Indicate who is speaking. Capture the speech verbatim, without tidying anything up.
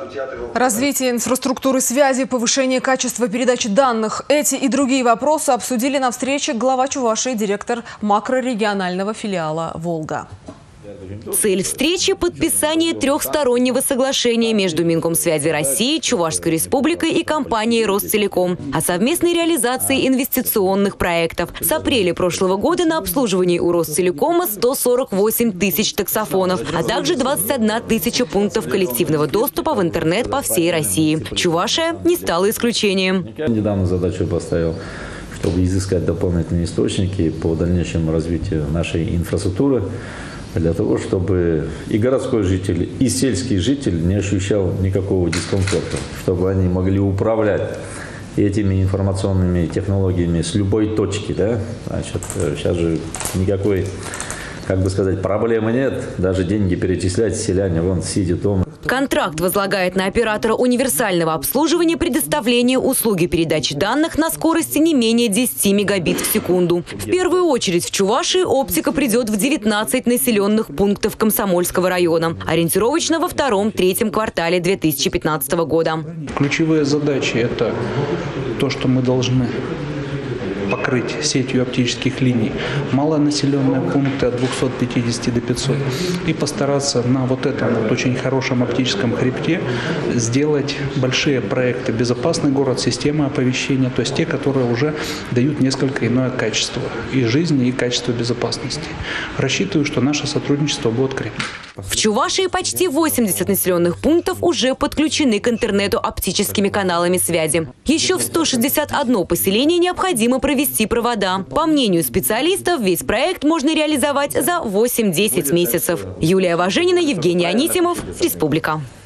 Speaker 1: Развитие инфраструктуры связи, повышение качества передачи данных. Эти и другие вопросы обсудили на встрече глава Чувашии и директор макрорегионального филиала «Волга».
Speaker 2: Цель встречи – подписание трехстороннего соглашения между Минкомсвязи России, Чувашской республикой и компанией Ростелеком о совместной реализации инвестиционных проектов. С апреля прошлого года на обслуживании у Ростелекома сто сорок восемь тысяч таксофонов, а также двадцать одна тысяча пунктов коллективного доступа в интернет по всей России. Чувашия не стала исключением.
Speaker 3: Недавно задачу поставил, чтобы изыскать дополнительные источники по дальнейшему развитию нашей инфраструктуры, для того, чтобы и городской житель, и сельский житель не ощущал никакого дискомфорта, чтобы они могли управлять этими информационными технологиями с любой точки. Да? Значит, сейчас же никакой, как бы сказать, проблемы нет, даже деньги перечислять селяне, вон, сидят дома.
Speaker 2: Контракт возлагает на оператора универсального обслуживания предоставление услуги передачи данных на скорости не менее десяти мегабит в секунду. В первую очередь в Чувашии оптика придет в девятнадцать населенных пунктов Комсомольского района. Ориентировочно во втором-третьем квартале две тысячи пятнадцатого года.
Speaker 4: Ключевые задачи – это то, что мы должны покрыть сетью оптических линий малонаселенные пункты от двухсот пятидесяти до пятисот и постараться на вот этом вот очень хорошем оптическом хребте сделать большие проекты «Безопасный город», системы оповещения, то есть те, которые уже дают несколько иное качество и жизни, и качество безопасности. Рассчитываю, что наше сотрудничество будет крепнуть.
Speaker 2: В Чувашии почти восемьдесят населенных пунктов уже подключены к интернету оптическими каналами связи. Еще в сто шестьдесят одно поселение необходимо провести провода. По мнению специалистов, весь проект можно реализовать за восемь-десять месяцев. Юлия Важенина, Евгений Анисимов, Республика.